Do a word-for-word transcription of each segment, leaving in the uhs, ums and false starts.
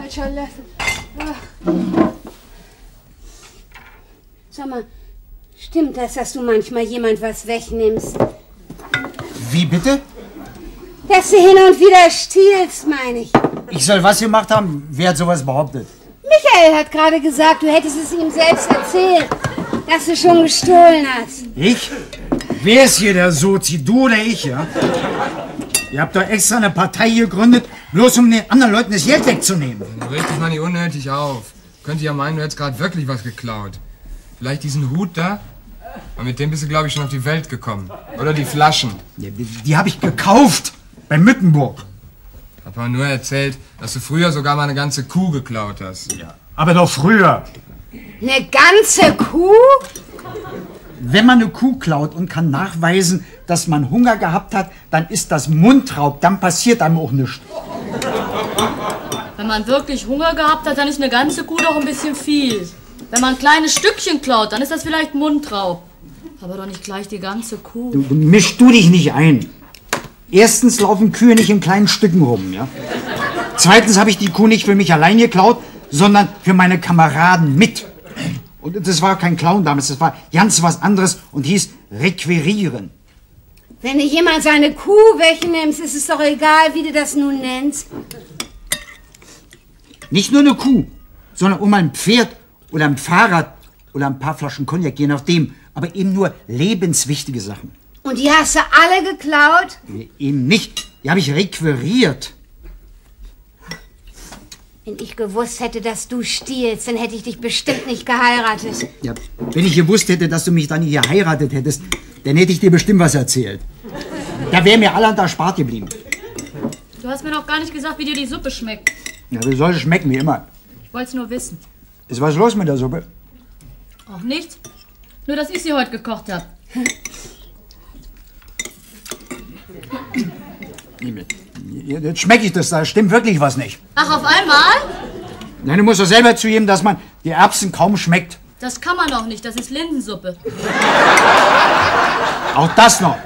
falscher Löffel. Ach. Sag mal, stimmt das, dass du manchmal jemand was wegnimmst? Wie bitte? Dass du hin und wieder stiehlst, meine ich. Ich soll was gemacht haben? Wer hat sowas behauptet? Michael hat gerade gesagt, du hättest es ihm selbst erzählt, dass du schon gestohlen hast. Ich? Wer ist hier der Sozi? Du oder ich, ja? Ihr habt doch extra eine Partei gegründet, bloß um den anderen Leuten das Geld wegzunehmen. Reg dich mal nicht unnötig auf. Könnte ja meinen, du hättest gerade wirklich was geklaut. Vielleicht diesen Hut da? Und mit dem bist du, glaube ich, schon auf die Welt gekommen. Oder die Flaschen. Ja, die die habe ich gekauft. Bei Müttenburg. Hab aber nur erzählt, dass du früher sogar mal eine ganze Kuh geklaut hast. Ja. Aber doch früher. Eine ganze Kuh? Wenn man eine Kuh klaut und kann nachweisen, dass man Hunger gehabt hat, dann ist das Mundraub. Dann passiert einem auch nichts. Wenn man wirklich Hunger gehabt hat, dann ist eine ganze Kuh doch ein bisschen viel. Wenn man ein kleines Stückchen klaut, dann ist das vielleicht Mundraub. Aber doch nicht gleich die ganze Kuh. Du, du misch du dich nicht ein. Erstens laufen Kühe nicht in kleinen Stücken rum, ja? Zweitens habe ich die Kuh nicht für mich allein geklaut, sondern für meine Kameraden mit. Und das war kein Klauen damals, das war ganz was anderes und hieß requirieren. Wenn dir jemand seine Kuh wegnimmst, ist es doch egal, wie du das nun nennst. Nicht nur eine Kuh, sondern um ein Pferd oder ein Fahrrad oder ein paar Flaschen Cognac, je nachdem. Aber eben nur lebenswichtige Sachen. Und die hast du alle geklaut? Nee, eben nicht. Die habe ich requiriert. Wenn ich gewusst hätte, dass du stiehlst, dann hätte ich dich bestimmt nicht geheiratet. Ja, wenn ich gewusst hätte, dass du mich dann nicht geheiratet hättest, dann hätte ich dir bestimmt was erzählt. Da wäre mir allerhand erspart geblieben. Du hast mir noch gar nicht gesagt, wie dir die Suppe schmeckt. Ja, wie soll es schmecken, wie immer. Ich wollte es nur wissen. Ist was los mit der Suppe? Auch nichts. Nur, dass ich sie heute gekocht habe. Jetzt schmecke ich das, da stimmt wirklich was nicht. Ach, auf einmal? Nein, du musst doch selber zugeben, dass man die Erbsen kaum schmeckt. Das kann man noch nicht, das ist Linsensuppe. Auch das noch.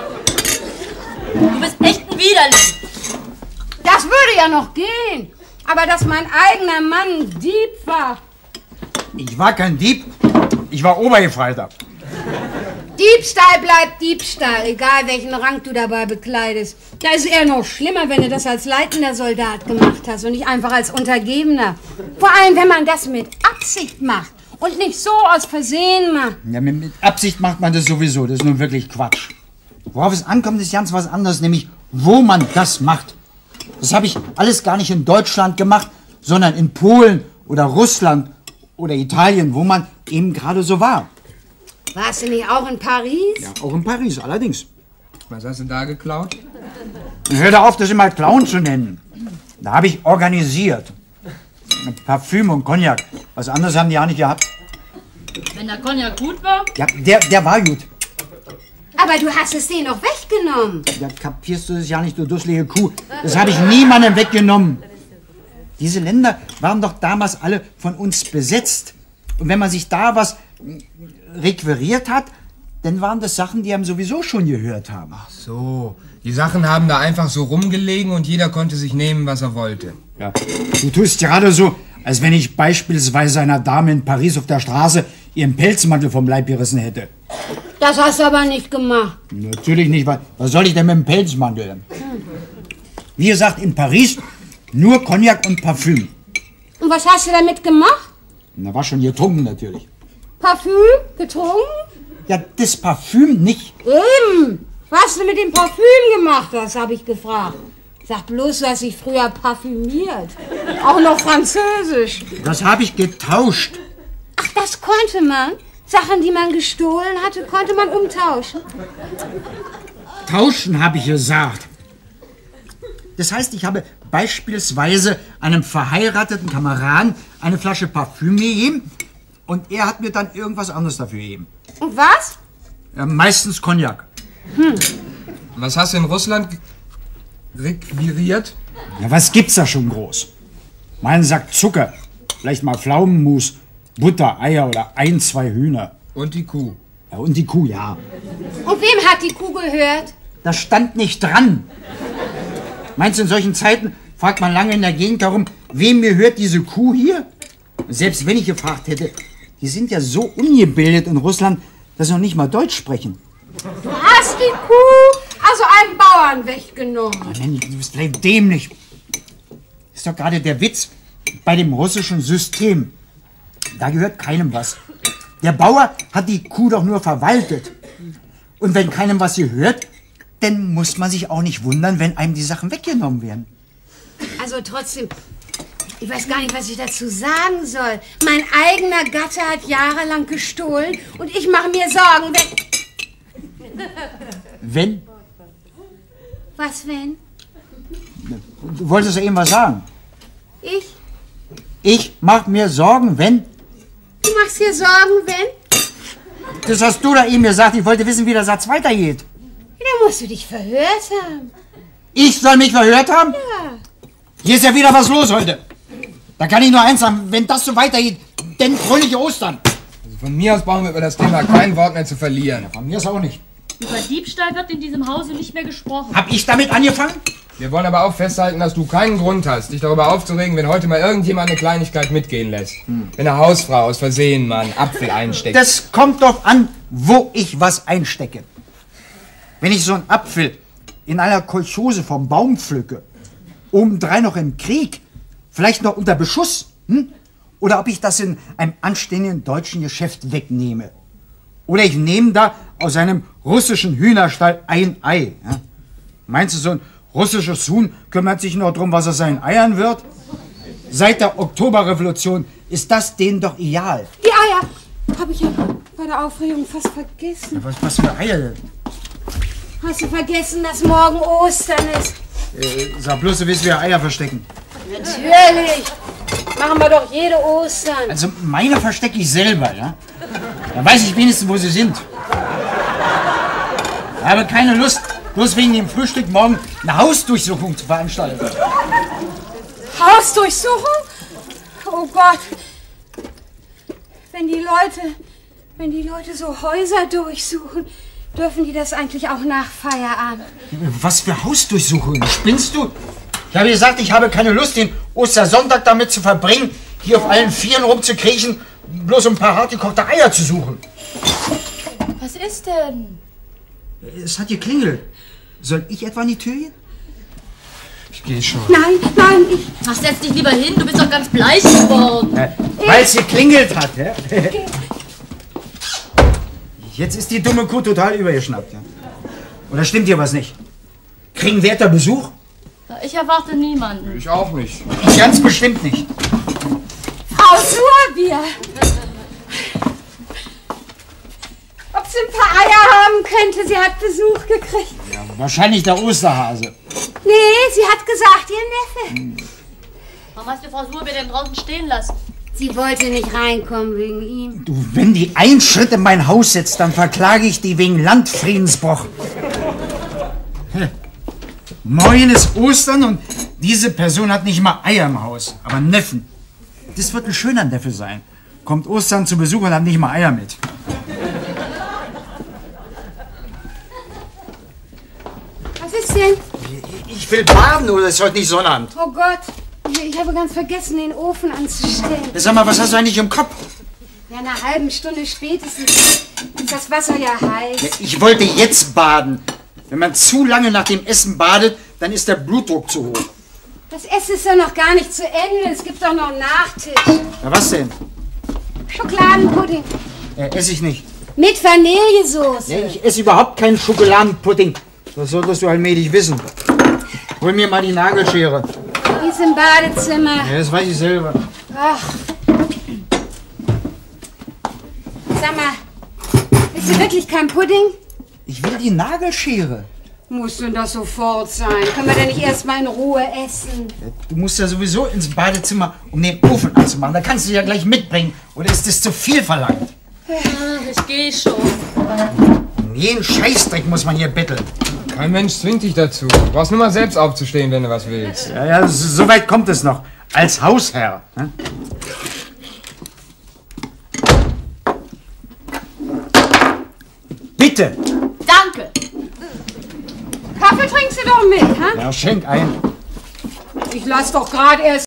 Du bist echt ein Widerling. Das würde ja noch gehen. Aber dass mein eigener Mann Dieb war. Ich war kein Dieb, ich war Obergefreiter. Diebstahl bleibt Diebstahl, egal welchen Rang du dabei bekleidest. Da ist eher noch schlimmer, wenn du das als leitender Soldat gemacht hast und nicht einfach als Untergebener. Vor allem, wenn man das mit Absicht macht und nicht so aus Versehen macht. Ja, mit, mit Absicht macht man das sowieso, das ist nun wirklich Quatsch. Worauf es ankommt, ist ganz was anderes, nämlich wo man das macht. Das habe ich alles gar nicht in Deutschland gemacht, sondern in Polen oder Russland oder Italien, wo man eben gerade so war. Warst du nicht auch in Paris? Ja, auch in Paris, allerdings. Was hast du da geklaut? Hör doch auf, das immer Clown zu nennen. Da habe ich organisiert. Parfüm und Cognac. Was anderes haben die ja nicht gehabt. Wenn der Cognac gut war? Ja, der, der war gut. Aber du hast es denen doch weggenommen. Ja, kapierst du das ja nicht, du dusselige Kuh. Das habe ich niemandem weggenommen. Diese Länder waren doch damals alle von uns besetzt. Und wenn man sich da was requiriert hat, dann waren das Sachen, die einem sowieso schon gehört haben. Ach so, die Sachen haben da einfach so rumgelegen und jeder konnte sich nehmen, was er wollte. Ja, du tust gerade so, als wenn ich beispielsweise einer Dame in Paris auf der Straße ihren Pelzmantel vom Leib gerissen hätte. Das hast du aber nicht gemacht. Natürlich nicht, was, was soll ich denn mit dem Pelzmantel? Wie gesagt, in Paris nur Cognac und Parfüm. Und was hast du damit gemacht? Na, war schon getrunken natürlich. Parfüm? Getrunken? Ja, das Parfüm nicht. Eben. Was du mit dem Parfüm gemacht hast, habe ich gefragt. Sag bloß, du hast dich früher parfümiert. Auch noch französisch. Das habe ich getauscht. Ach, das konnte man. Sachen, die man gestohlen hatte, konnte man umtauschen. Tauschen, habe ich gesagt. Das heißt, ich habe beispielsweise einem verheirateten Kameraden eine Flasche Parfüm gegeben und er hat mir dann irgendwas anderes dafür gegeben. Und was? Ja, meistens Cognac. Hm. Was hast du in Russland requiriert? Ja, was gibt's da schon groß? Mein Sack Zucker, vielleicht mal Pflaumenmus, Butter, Eier oder ein, zwei Hühner. Und die Kuh. Ja, und die Kuh, ja. Und wem hat die Kuh gehört? Das stand nicht dran. Meinst du, in solchen Zeiten fragt man lange in der Gegend herum, wem gehört diese Kuh hier? Und selbst wenn ich gefragt hätte, die sind ja so ungebildet in Russland, dass sie noch nicht mal Deutsch sprechen. Du hast die Kuh also einem Bauern weggenommen. Oh, Nanny, du bist vielleicht dämlich. Ist doch gerade der Witz bei dem russischen System. Da gehört keinem was. Der Bauer hat die Kuh doch nur verwaltet. Und wenn keinem was gehört, dann muss man sich auch nicht wundern, wenn einem die Sachen weggenommen werden. Also trotzdem, ich weiß gar nicht, was ich dazu sagen soll. Mein eigener Gatte hat jahrelang gestohlen und ich mache mir Sorgen, wenn... Wenn? Was wenn? Du wolltest ja eben was sagen. Ich? Ich mach mir Sorgen, wenn... Du machst dir Sorgen, wenn? Das hast du da eben gesagt. Ich wollte wissen, wie der Satz weitergeht. Da musst du dich verhört haben. Ich soll mich verhört haben? Ja. Hier ist ja wieder was los heute. Da kann ich nur eins sagen, wenn das so weitergeht, dann fröhliche Ostern. Also von mir aus brauchen wir über das Thema kein Wort mehr zu verlieren. Von mir ist auch nicht. Über Diebstahl wird in diesem Hause nicht mehr gesprochen. Hab ich damit angefangen? Wir wollen aber auch festhalten, dass du keinen Grund hast, dich darüber aufzuregen, wenn heute mal irgendjemand eine Kleinigkeit mitgehen lässt. Hm. Wenn eine Hausfrau aus Versehen mal einen Apfel einsteckt. Das kommt doch an, wo ich was einstecke. Wenn ich so einen Apfel in einer Kolchose vom Baum pflücke, obendrein noch im Krieg, vielleicht noch unter Beschuss, hm? Oder ob ich das in einem anständigen deutschen Geschäft wegnehme. Oder ich nehme da aus einem russischen Hühnerstall ein Ei. Ja? Meinst du, so ein russisches Huhn kümmert sich nur darum, was aus seinen Eiern wird? Seit der Oktoberrevolution ist das denen doch egal. Die Eier habe ich ja bei der Aufregung fast vergessen. Was, was für Eier denn? Hast du vergessen, dass morgen Ostern ist? Äh, sag bloß, du willst wieder Eier verstecken. Natürlich. Machen wir doch jede Ostern. Also meine verstecke ich selber, ja? Da weiß ich wenigstens, wo sie sind. Ich habe keine Lust, bloß wegen dem Frühstück morgen eine Hausdurchsuchung zu veranstalten. Hausdurchsuchung? Oh Gott. Wenn die Leute, wenn die Leute so Häuser durchsuchen, dürfen die das eigentlich auch nach Feierabend? Was für Hausdurchsuchungen? Spinnst du? Ich habe gesagt, ich habe keine Lust, den Ostersonntag damit zu verbringen, hier auf allen Vieren rumzukriechen, bloß um ein paar hart gekochte Eier zu suchen. Was ist denn? Es hat geklingelt. Soll ich etwa an die Tür gehen? Ich gehe schon. Nein, nein, ich... Ach, setz dich lieber hin, du bist doch ganz bleich geworden. Äh, Weil es geklingelt hat, ja? Jetzt ist die dumme Kuh total übergeschnappt, ja? Oder stimmt hier was nicht? Kriegen Wärter Besuch? Ich erwarte niemanden. Ich auch nicht. Ganz bestimmt nicht. Frau Surbier! Ob sie ein paar Eier haben könnte, sie hat Besuch gekriegt. Ja, wahrscheinlich der Osterhase. Nee, sie hat gesagt, ihr Neffe. Warum hast du Frau Surbier denn draußen stehen lassen? Sie wollte nicht reinkommen wegen ihm. Du, wenn die einen Schritt in mein Haus setzt, dann verklage ich die wegen Landfriedensbruch. Morgen ist Ostern und diese Person hat nicht mal Eier im Haus, aber Neffen. Das wird ein schöner Neffe sein. Kommt Ostern zu Besuch und hat nicht mal Eier mit. Was ist denn? Ich will baden, oder ist heute nicht Sonnabend? Oh Gott, ich habe ganz vergessen, den Ofen anzustellen. Sag mal, was hast du eigentlich im Kopf? Ja, in einer halben Stunde spätestens ist das Wasser ja heiß. Ich wollte jetzt baden. Wenn man zu lange nach dem Essen badet, dann ist der Blutdruck zu hoch. Das Essen ist ja noch gar nicht zu Ende. Es gibt doch noch einen Nachtisch. Na, was denn? Schokoladenpudding. Äh, esse ich nicht. Mit Vanillesoße. Ja, ich esse überhaupt keinen Schokoladenpudding. Das solltest du allmählich wissen. Hol mir mal die Nagelschere. Die ist im Badezimmer. Ja, das weiß ich selber. Ach. Sag mal, willst du wirklich kein Pudding? Ich will die Nagelschere. Muss denn das sofort sein? Können wir denn nicht erst mal in Ruhe essen? Du musst ja sowieso ins Badezimmer, um den Ofen anzumachen. Da kannst du ja gleich mitbringen. Oder ist das zu viel verlangt? Ach, ich gehe schon. Um jeden Scheißdreck muss man hier betteln. Kein Mensch zwingt dich dazu. Du brauchst nur mal selbst aufzustehen, wenn du was willst. Ja, ja, so, so weit kommt es noch. Als Hausherr. Ne? Bitte. Danke. Kaffee trinkst du doch mit, ha? Ja, schenk ein. Ich lass doch gerade erst